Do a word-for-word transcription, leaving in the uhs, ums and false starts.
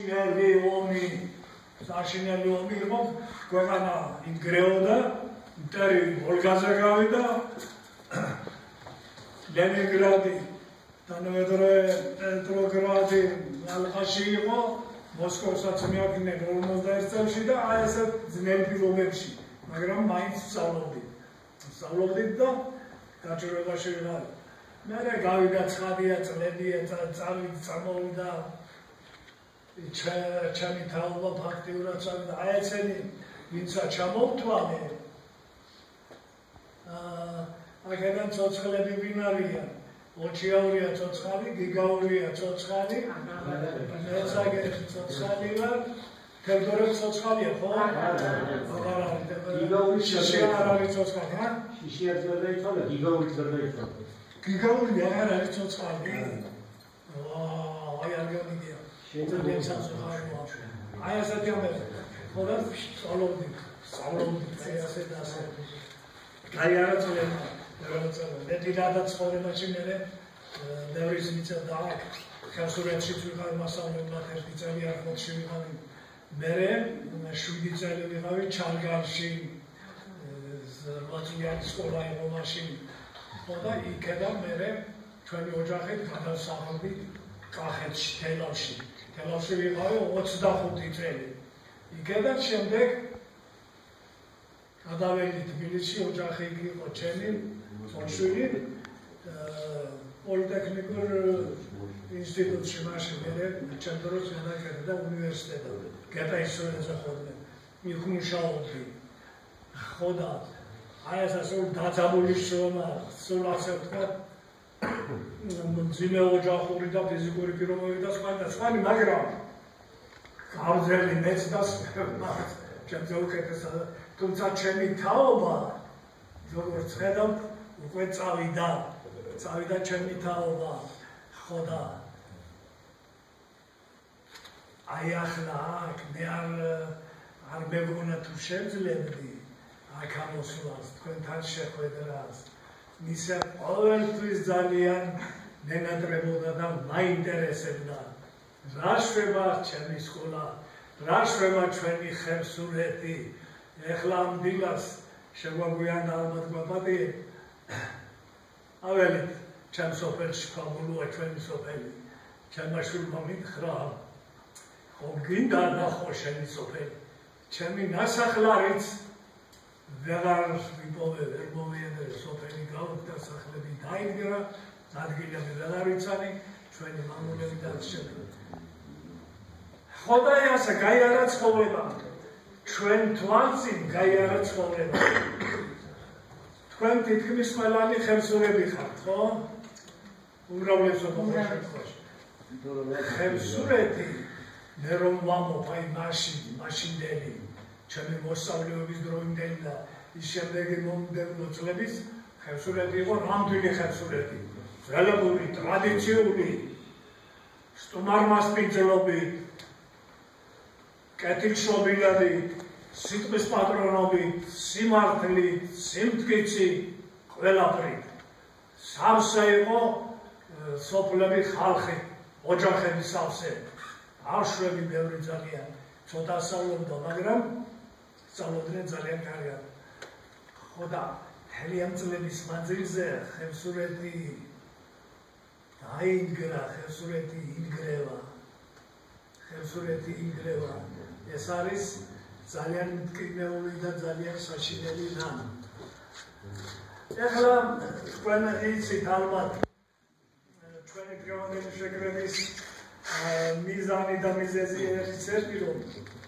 საშინელი ომი, საშინელი ომი იყო, ქვეყანა ინგრეოდა, მტერი ვოლგაზე გავიდა, ლენინგრადი, თანამედროვე პეტროგრადი ალყაში იყო, მოსკოვსაც მიაკდნენ ორმოცდაერთ წელში და აი ესეთ ძნელ პირობებში, მაგრამ მაინც ვსწავლობდით. ვსწავლობდით და გაჭირვებაში ვიყავ. მერე გავიდა ცხადია, წლებია, წავით, წამოვიდა ჩემი თაობა ფაქტიურად წავიდა. აი ესენი, ვინცა ჩამოვთვალე, აქედან ცოცხლები ვინ არიან? ოჩიაურია ცოცხალი, გიგაურია ცოცხალი, მეცაგე ცოცხალი ვარ, თევდორე ცოცხალია, ხო? აღარ არის. გიგაური შიშია არ არის ცოცხალი, ჰა? შიშია ვერ დაიცვალა, გიგაური ვერ დაიცვალა. გიგაური აღარ არის ცოცხალი. ვაუ, აი არ გამიგია. შეიძლება ცოცხალი ვარ. აი ასეთი ამბები. ხო და სწავლობდით, სწავლობდით ასე და ასე. აი არა წლება. მეტი გადაცხოვრებაში მერე ბევრი ზნიცა და აქ ხელსურეთშიც ვიყავი მასწავლებლად ერთი წელი არხმოდში ვიყავი მერე შვიდი წელი ვიყავი ჩარგალში რვაწლიანი სკოლა იყო მაშინ ხო და იქედან მერე ჩვენი ოჯახით გადავსახლდით კახეთში თელავში თელავში ვიყავი ოცდახუთი წელი იქედან შემდეგ გადავედი თბილისში ოჯახი იქ იყო ჩემი ოშვილი პოლიტექნიკურ ინსტიტუტში მაშინ მერე ჩემ დროს გადაგედა და უნივერსიტეტად გეტაისოეზე ходили იქ მუშაობდი ხო და აი ეს ასე დაძაბული შრომა სულ ასე ვთქვათ მძიმე ოჯახური და ფიზიკური პირობები და სხვა და სხვა მაგრამ გავზერდი მეც და ჩემზე უკეთესად თუმცა ჩემი თაობა როგორც ხედავ უკვე წავიდა, წავიდა ჩემი თაობა, ხო და აი ახლა აქ მე არ არ მეგონა თუ შემძლებდი აქ ამოსვლას, თქვენთან შეხვედრას, მისე ყოველთვის ძალიან მენატრებოდა და მაინტერესებდა რა შვება ჩემი სკოლა, რა შვება ჩვენი ხევსურეთი, ეხლა ამ დილას შეგვაგვიანდა ალბათ გვაპატიებ აველით, ჩემ სოფელში ფაბულოა ჩვენი სოფელი, ჩემმა შვილმა მითხრა, ხო გინდა ნახო შენი სოფელი, ჩემი ნასახლარიც ვეღარ ვიპოვე, ვერ მოვიედრე სოფელი გავუდგა, სახლები დაიდგა, ადგილები ვეღარ ვიცანი, ჩვენი მამულები და შემდგომ. ხო და ასე გაიარა ცხოვრება, ჩვენ თვალწინ გაიარა ცხოვრება. თქვენ თითქმის ყველანი ხევსურები ხართ, ხო? უმრავლესობა შემთხვევაში. ხევსურეთი მე რომ ვამბობ აი მაშინ, მაშინდელი, ჩემი მოსწავლეობის დროინდელი და ის შემდეგი მომდევნო წლების ხევსურეთი იყო რამდენი ხევსურეთი. ძველებური, ტრადიციული, სტუმარმასპინძლობით, კეთილშობილად, სიტყვის პატრონობით, სიმართლით, სიმტკიცით, ყველაფრით. სავსე იყო სოფლები, ხალხი, ოჯახები სავსე. ბავშვები ბევრი ძალიან, ცოტა სწავლობდა, მაგრამ სწავლობდნენ ძალიან კარგად. ხო და მთელი ამ წლების მანძილზე ხევსურეთი დაინგრა, ხევსურეთი ინგრევა. ხევსურეთი ინგრევა. ეს არის ძალიან მტკივნეული და ძალიან საშინელი რამ. ეხლა თქვენ იცით ალბათ ჩვენი დღევანდელი შეკრების მიზანი და მიზეზი ერთ ერთი რომ